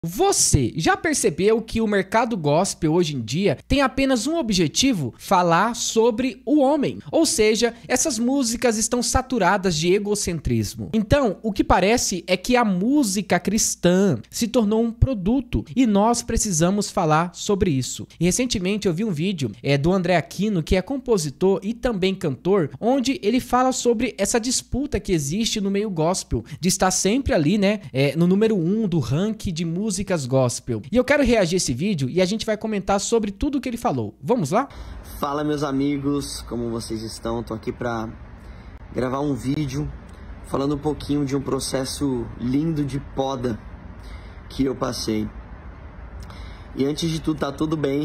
Você já percebeu que o mercado gospel hoje em dia tem apenas um objetivo? Falar sobre o homem. Ou seja, essas músicas estão saturadas de egocentrismo. Então, o que parece é que a música cristã se tornou um produto e nós precisamos falar sobre isso. E recentemente eu vi um vídeo do André Aquino, que é compositor e também cantor, onde ele fala sobre essa disputa que existe no meio gospel, de estar sempre ali, no número 1 do ranking de músicas gospel. E eu quero reagir a esse vídeo e a gente vai comentar sobre tudo o que ele falou. Vamos lá? Fala, meus amigos, como vocês estão? Tô aqui pra gravar um vídeo falando um pouquinho de um processo lindo de poda que eu passei. E antes de tudo, tá tudo bem.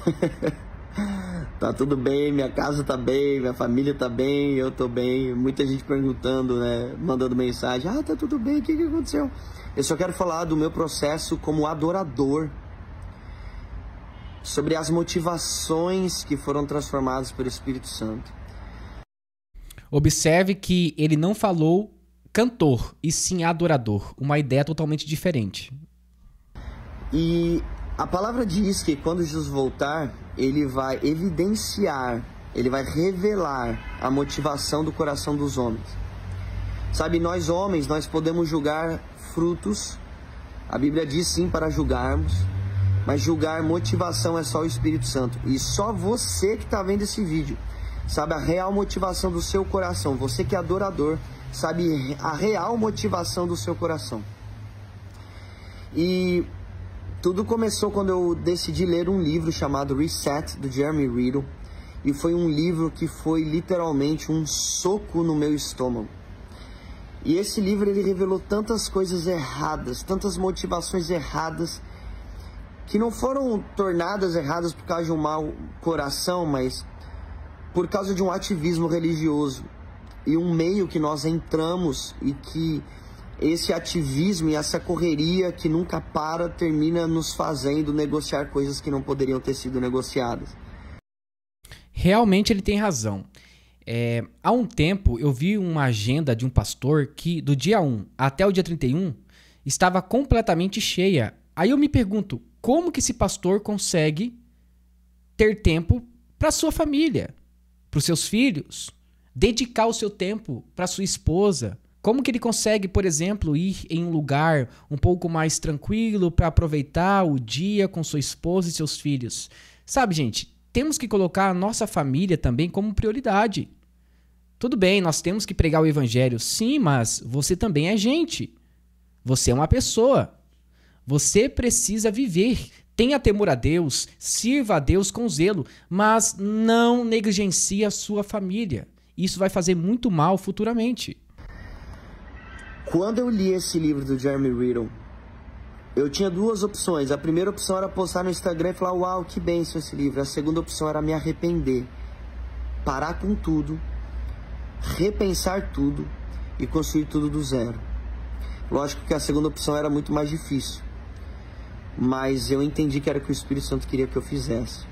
Tá tudo bem, minha casa tá bem, minha família tá bem, eu tô bem. Muita gente perguntando, mandando mensagem: ah, tá tudo bem, o que aconteceu? Eu só quero falar do meu processo como adorador, sobre as motivações que foram transformadas pelo Espírito Santo. Observe que ele não falou cantor, e sim adorador, uma ideia totalmente diferente. E a palavra diz que quando Jesus voltar, ele vai evidenciar, ele vai revelar a motivação do coração dos homens. Sabe, nós homens, nós podemos julgar frutos, a Bíblia diz sim para julgarmos, mas julgar motivação é só o Espírito Santo. E só você que está vendo esse vídeo sabe a real motivação do seu coração. Você que é adorador sabe a real motivação do seu coração. E tudo começou quando eu decidi ler um livro chamado Reset, do Jeremy Riddle. E foi um livro que foi literalmente um soco no meu estômago. E esse livro, ele revelou tantas coisas erradas, tantas motivações erradas, que não foram tornadas erradas por causa de um mau coração, mas por causa de um ativismo religioso. E um meio que nós entramos e que esse ativismo e essa correria que nunca para termina nos fazendo negociar coisas que não poderiam ter sido negociadas. Realmente ele tem razão. Há um tempo eu vi uma agenda de um pastor que do dia 1 até o dia 31 estava completamente cheia. Aí eu me pergunto, como que esse pastor consegue ter tempo para sua família, para os seus filhos, dedicar o seu tempo para sua esposa? Como que ele consegue, por exemplo, ir em um lugar um pouco mais tranquilo para aproveitar o dia com sua esposa e seus filhos? Sabe, gente, temos que colocar a nossa família também como prioridade. Tudo bem, nós temos que pregar o evangelho, sim, mas você também é gente. Você é uma pessoa. Você precisa viver. Tenha temor a Deus, sirva a Deus com zelo, mas não negligencie a sua família. Isso vai fazer muito mal futuramente. Quando eu li esse livro do Jeremy Riddle, eu tinha duas opções. A primeira opção era postar no Instagram e falar: uau, que bênção esse livro. A segunda opção era me arrepender, parar com tudo, repensar tudo e construir tudo do zero. Lógico que a segunda opção era muito mais difícil, mas eu entendi que era o que o Espírito Santo queria que eu fizesse.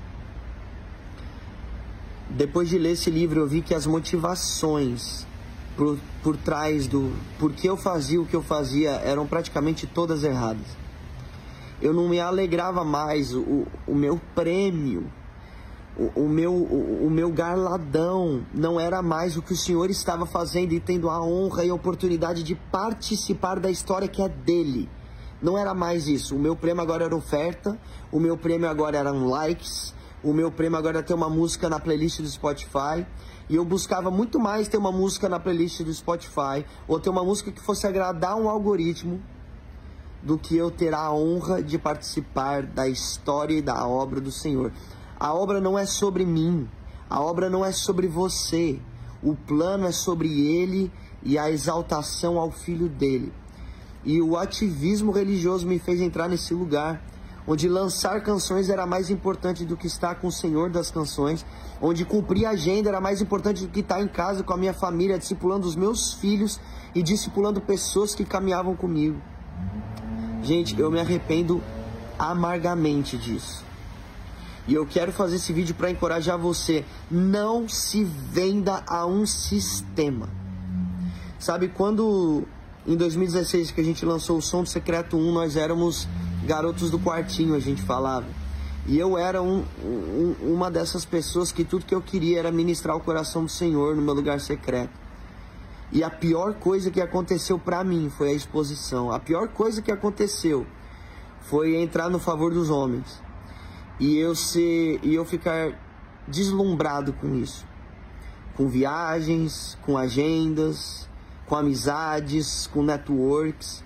Depois de ler esse livro, eu vi que as motivações por trás do porquê eu fazia o que eu fazia eram praticamente todas erradas. Eu não me alegrava mais, o meu prêmio, o meu garladão não era mais o que o Senhor estava fazendo e tendo a honra e a oportunidade de participar da história que é dele. Não era mais isso. O meu prêmio agora era oferta, o meu prêmio agora eram likes, o meu prêmio agora era ter uma música na playlist do Spotify. E eu buscava muito mais ter uma música na playlist do Spotify, ou ter uma música que fosse agradar um algoritmo, do que eu ter a honra de participar da história e da obra do Senhor. A obra não é sobre mim, a obra não é sobre você. O plano é sobre Ele e a exaltação ao Filho dele. E o ativismo religioso me fez entrar nesse lugar, onde lançar canções era mais importante do que estar com o Senhor das canções, onde cumprir a agenda era mais importante do que estar em casa com a minha família, discipulando os meus filhos e discipulando pessoas que caminhavam comigo. Gente, eu me arrependo amargamente disso. E eu quero fazer esse vídeo para encorajar você. Não se venda a um sistema. Sabe, quando em 2016 que a gente lançou o Som do Secreto 1, nós éramos garotos do quartinho, a gente falava. E eu era uma dessas pessoas que tudo que eu queria era ministrar o coração do Senhor no meu lugar secreto. E a pior coisa que aconteceu pra mim foi a exposição. A pior coisa que aconteceu foi entrar no favor dos homens. E eu ficar deslumbrado com isso. Com viagens, com agendas, com amizades, com networks.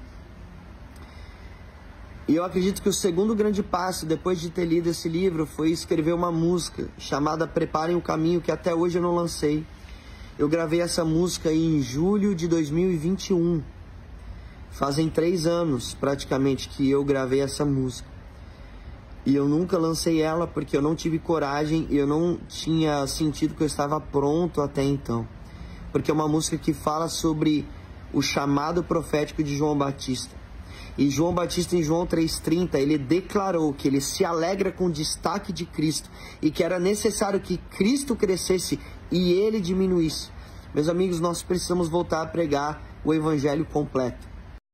E eu acredito que o segundo grande passo, depois de ter lido esse livro, foi escrever uma música chamada Preparem o Caminho, que até hoje eu não lancei. Eu gravei essa música em julho de 2021. Fazem 3 anos, praticamente, que eu gravei essa música. E eu nunca lancei ela porque eu não tive coragem e eu não tinha sentido que eu estava pronto até então. Porque é uma música que fala sobre o chamado profético de João Batista. E João Batista, em João 3,30, ele declarou que ele se alegra com o destaque de Cristo e que era necessário que Cristo crescesse e ele diminuísse. Meus amigos, nós precisamos voltar a pregar o evangelho completo.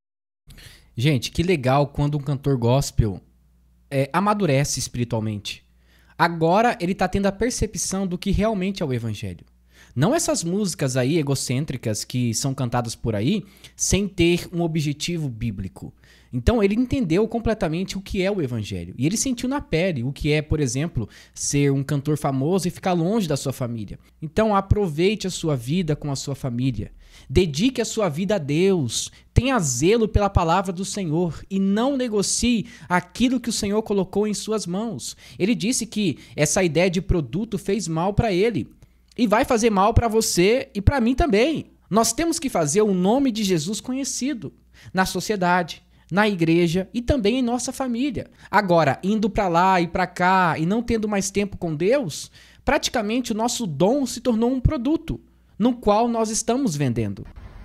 Gente, que legal quando um cantor gospel amadurece espiritualmente. Agora ele está tendo a percepção do que realmente é o evangelho. Não essas músicas aí egocêntricas que são cantadas por aí sem ter um objetivo bíblico. Então ele entendeu completamente o que é o evangelho. E ele sentiu na pele o que é, por exemplo, ser um cantor famoso e ficar longe da sua família. Então aproveite a sua vida com a sua família. Dedique a sua vida a Deus. Tenha zelo pela palavra do Senhor e não negocie aquilo que o Senhor colocou em suas mãos. Ele disse que essa ideia de produto fez mal para ele. E vai fazer mal para você e para mim também. Nós temos que fazer o nome de Jesus conhecido na sociedade, na igreja e também em nossa família. Agora, indo para lá e para cá e não tendo mais tempo com Deus, praticamente o nosso dom se tornou um produto, no qual nós estamos vendendo.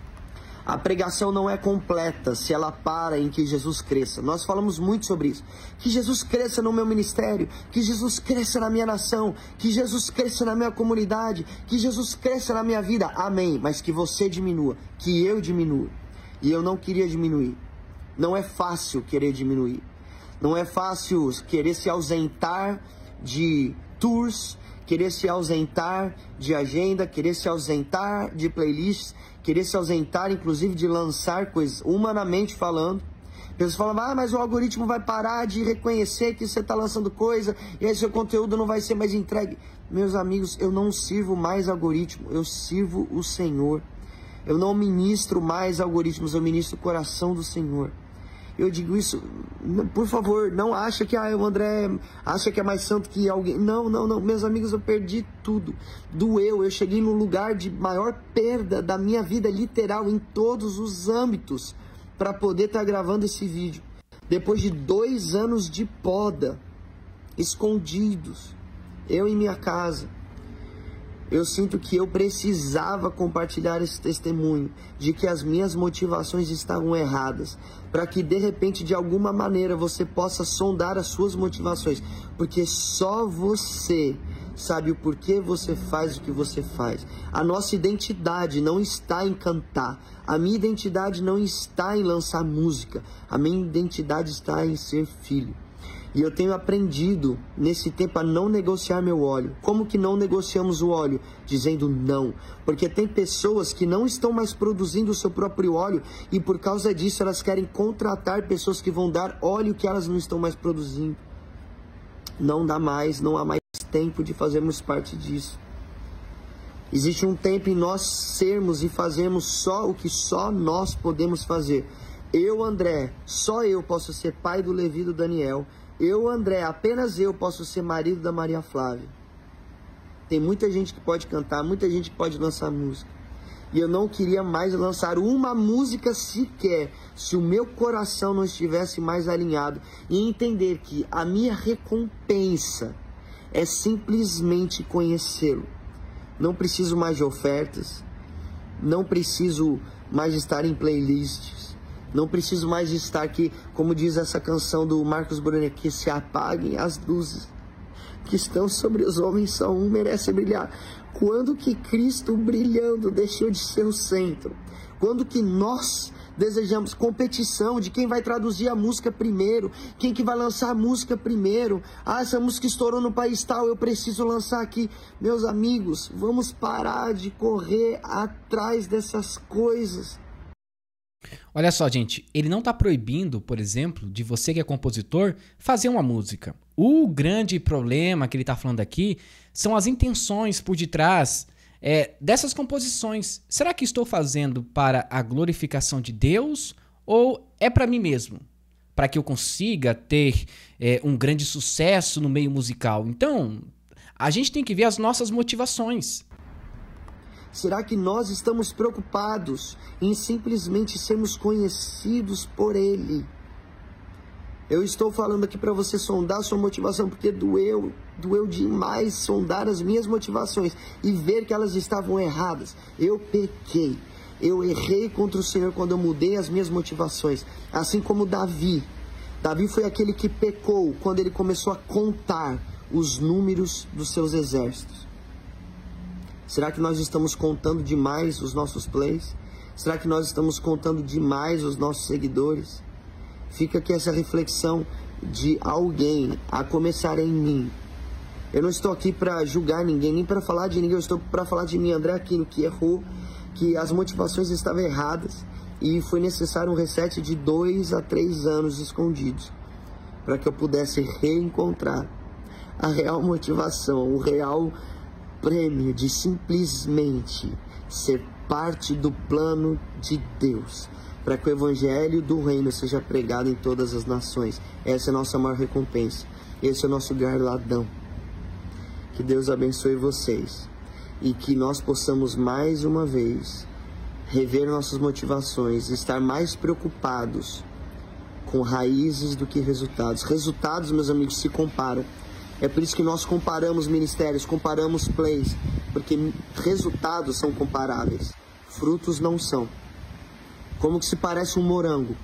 A pregação não é completa se ela para em que Jesus cresça. Nós falamos muito sobre isso. Que Jesus cresça no meu ministério, que Jesus cresça na minha nação, que Jesus cresça na minha comunidade, que Jesus cresça na minha vida. Amém. Mas que você diminua, que eu diminua. E eu não queria diminuir. Não é fácil querer diminuir. Não é fácil querer se ausentar de tours, querer se ausentar de agenda, querer se ausentar de playlists, querer se ausentar, inclusive, de lançar coisas, humanamente falando. Pessoas falam, mas o algoritmo vai parar de reconhecer que você está lançando coisa e aí seu conteúdo não vai ser mais entregue. Meus amigos, eu não sirvo mais algoritmo, eu sirvo o Senhor. Eu não ministro mais algoritmos, eu ministro o coração do Senhor. Eu digo isso, por favor, não acha que o André acha que é mais santo que alguém. Não. Meus amigos, eu perdi tudo. Doeu, eu cheguei no lugar de maior perda da minha vida, literal, em todos os âmbitos, para poder estar gravando esse vídeo. Depois de 2 anos de poda, escondidos, eu em minha casa, eu sinto que eu precisava compartilhar esse testemunho de que as minhas motivações estavam erradas, para que de repente, de alguma maneira, você possa sondar as suas motivações, porque só você sabe o porquê você faz o que você faz. A nossa identidade não está em cantar, a minha identidade não está em lançar música, a minha identidade está em ser filho. E eu tenho aprendido nesse tempo a não negociar meu óleo. Como que não negociamos o óleo? Dizendo não. Porque tem pessoas que não estão mais produzindo o seu próprio óleo e por causa disso elas querem contratar pessoas que vão dar óleo que elas não estão mais produzindo. Não dá mais, não há mais tempo de fazermos parte disso. Existe um tempo em nós sermos e fazermos só o que só nós podemos fazer. Eu, André, só eu posso ser pai do Levi e do Daniel. Eu, André, apenas eu posso ser marido da Maria Flávia. Tem muita gente que pode cantar, muita gente que pode lançar música. E eu não queria mais lançar uma música sequer se o meu coração não estivesse mais alinhado e entender que a minha recompensa é simplesmente conhecê-lo. Não preciso mais de ofertas, não preciso mais estar em playlists. Não preciso mais estar aqui, como diz essa canção do Marcos Brunet, que se apaguem as luzes que estão sobre os homens, só um merece brilhar. Quando que Cristo brilhando deixou de ser o centro? Quando que nós desejamos competição de quem vai traduzir a música primeiro, quem que vai lançar a música primeiro. Ah, essa música estourou no país tal, eu preciso lançar aqui. Meus amigos, vamos parar de correr atrás dessas coisas. Olha só, gente, ele não está proibindo, por exemplo, de você que é compositor, fazer uma música. O grande problema que ele está falando aqui são as intenções por detrás dessas composições. Será que estou fazendo para a glorificação de Deus ou é para mim mesmo? Para que eu consiga ter um grande sucesso no meio musical? Então, a gente tem que ver as nossas motivações. Será que nós estamos preocupados em simplesmente sermos conhecidos por Ele? Eu estou falando aqui para você sondar a sua motivação, porque doeu demais sondar as minhas motivações e ver que elas estavam erradas. Eu pequei, eu errei contra o Senhor quando eu mudei as minhas motivações. Assim como Davi. Davi foi aquele que pecou quando ele começou a contar os números dos seus exércitos. Será que nós estamos contando demais os nossos plays? Será que nós estamos contando demais os nossos seguidores? Fica aqui essa reflexão de alguém, a começar em mim. Eu não estou aqui para julgar ninguém, nem para falar de ninguém. Eu estou para falar de mim, André Aquino, que errou, que as motivações estavam erradas e foi necessário um reset de 2 a 3 anos escondidos para que eu pudesse reencontrar a real motivação, o real prêmio de simplesmente ser parte do plano de Deus, para que o evangelho do reino seja pregado em todas as nações. Essa é a nossa maior recompensa, esse é o nosso galardão. Que Deus abençoe vocês e que nós possamos mais uma vez rever nossas motivações, estar mais preocupados com raízes do que resultados. Resultados, meus amigos, se comparam. É por isso que nós comparamos ministérios, comparamos plays, porque resultados são comparáveis, frutos não são. Como que se parece um morango?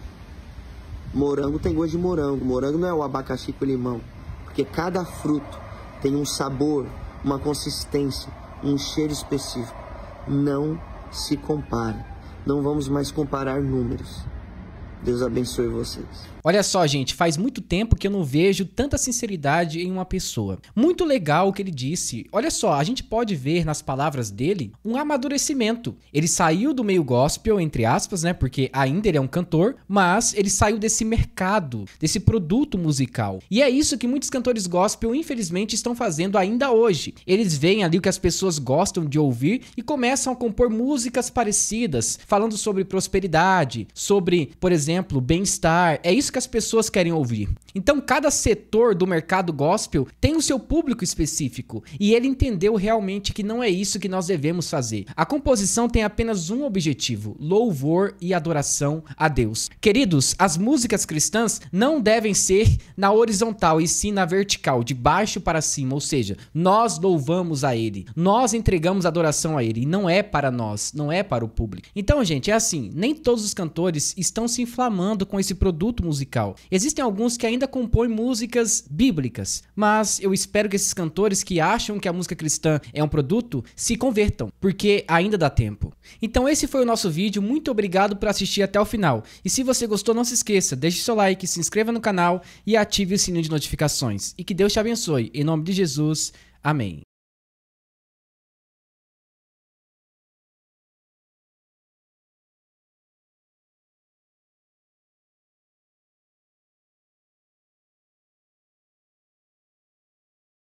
Morango tem gosto de morango, morango não é o abacaxi com limão, porque cada fruto tem um sabor, uma consistência, um cheiro específico. Não se compara, não vamos mais comparar números. Deus abençoe vocês. Olha só, gente, faz muito tempo que eu não vejo tanta sinceridade em uma pessoa. Muito legal o que ele disse. Olha só, a gente pode ver nas palavras dele um amadurecimento. Ele saiu do meio gospel, entre aspas, né? Porque ainda ele é um cantor, mas ele saiu desse mercado, desse produto musical. E é isso que muitos cantores gospel, infelizmente, estão fazendo ainda hoje. Eles veem ali o que as pessoas gostam de ouvir e começam a compor músicas parecidas, falando sobre prosperidade, sobre, por exemplo, bem-estar. É isso que as pessoas querem ouvir. Então, cada setor do mercado gospel tem o seu público específico e ele entendeu realmente que não é isso que nós devemos fazer. A composição tem apenas um objetivo: louvor e adoração a Deus. Queridos, as músicas cristãs não devem ser na horizontal e sim na vertical, de baixo para cima, ou seja, nós louvamos a Ele, nós entregamos adoração a Ele e não é para nós, não é para o público. Então, gente, é assim, nem todos os cantores estão se inflamando com esse produto musical. Existem alguns que ainda compõem músicas bíblicas, mas eu espero que esses cantores que acham que a música cristã é um produto se convertam, porque ainda dá tempo. Então esse foi o nosso vídeo, muito obrigado por assistir até o final. E se você gostou, não se esqueça, deixe seu like, se inscreva no canal e ative o sininho de notificações. E que Deus te abençoe, em nome de Jesus, amém.